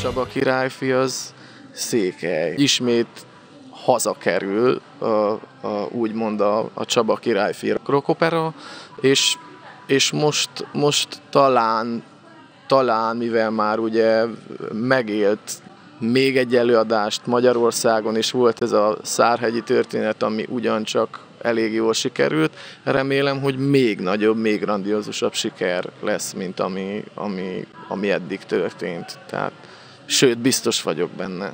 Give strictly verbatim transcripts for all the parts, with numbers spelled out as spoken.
Csaba királyfi az Székely. Ismét hazakerül a, a, úgymond a, a Csaba királyfi rockopera, és, és most, most talán, talán, mivel már ugye megélt még egy előadást Magyarországon, és volt ez a Szárhegyi történet, ami ugyancsak elég jól sikerült. Remélem, hogy még nagyobb, még grandiózusabb siker lesz, mint ami, ami, ami eddig történt. Tehát, sőt, biztos vagyok benne.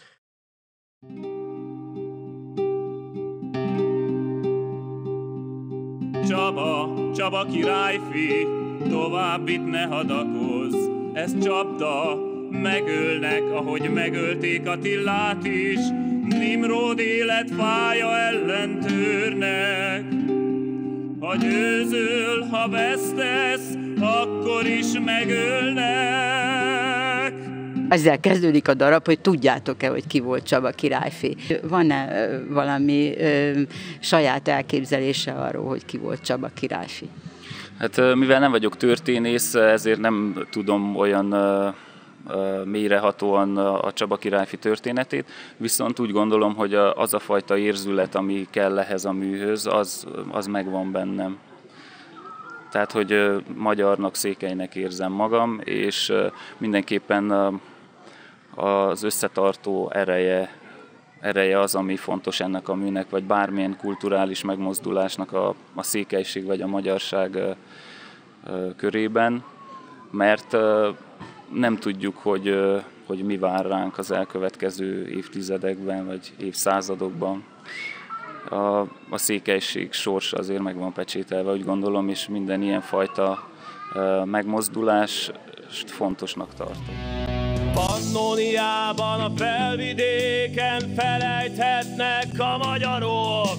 Csaba, Csaba királyfi, tovább itt ne hadakozz, ez csapda, megölnek, ahogy megölték Attillát is, Nimród életfája ellen törnek. Ha győzöl, ha vesztesz, akkor is megölnek. Ezzel kezdődik a darab, hogy tudjátok-e, hogy ki volt Csaba királyfi. Van-e valami ö, saját elképzelése arról, hogy ki volt Csaba királyfi? Hát mivel nem vagyok történész, ezért nem tudom olyan mélyrehatóan a Csaba királyfi történetét, viszont úgy gondolom, hogy az a fajta érzület, ami kell ehhez a műhöz, az, az megvan bennem. Tehát, hogy magyarnak, székelynek érzem magam, és mindenképpen az összetartó ereje, ereje az, ami fontos ennek a műnek, vagy bármilyen kulturális megmozdulásnak a, a székelység vagy a magyarság körében, mert nem tudjuk, hogy, hogy mi vár ránk az elkövetkező évtizedekben vagy évszázadokban. A, a székelység sorsa azért meg van pecsételve, úgy gondolom, és minden ilyenfajta megmozdulást fontosnak tartom. Pannóniában, a felvidéken felejthetnek a magyarok.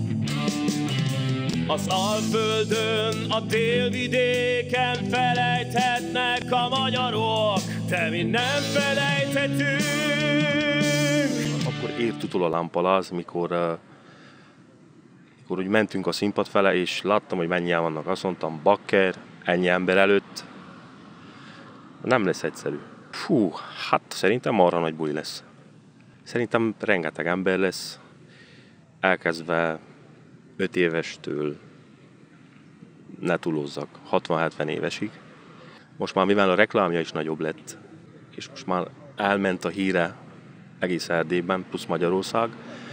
Az Alföldön, a délvidéken felejthetnek a magyarok, de mi nem felejthetünk. Akkor ért utol a lámpaláz, mikor, uh, mikor úgy mentünk a színpad fele, és láttam, hogy mennyien vannak. Azt mondtam, bakker, ennyi ember előtt. Nem lesz egyszerű. Fú, hát szerintem marha nagy buli lesz. Szerintem rengeteg ember lesz, elkezdve öt évestől, ne túlozzak, hatvan-hetven évesig. Most már mivel a reklámja is nagyobb lett, és most már elment a híre egész Erdélyben, plusz Magyarország,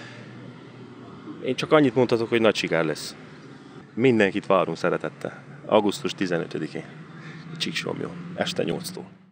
én csak annyit mondhatok, hogy nagy siker lesz. Mindenkit várunk szeretettel. augusztus tizenötödikén. Csíksomjon, este nyolctól.